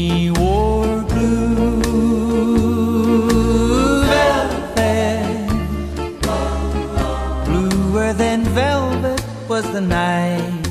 He wore blue velvet, bluer than velvet was the night.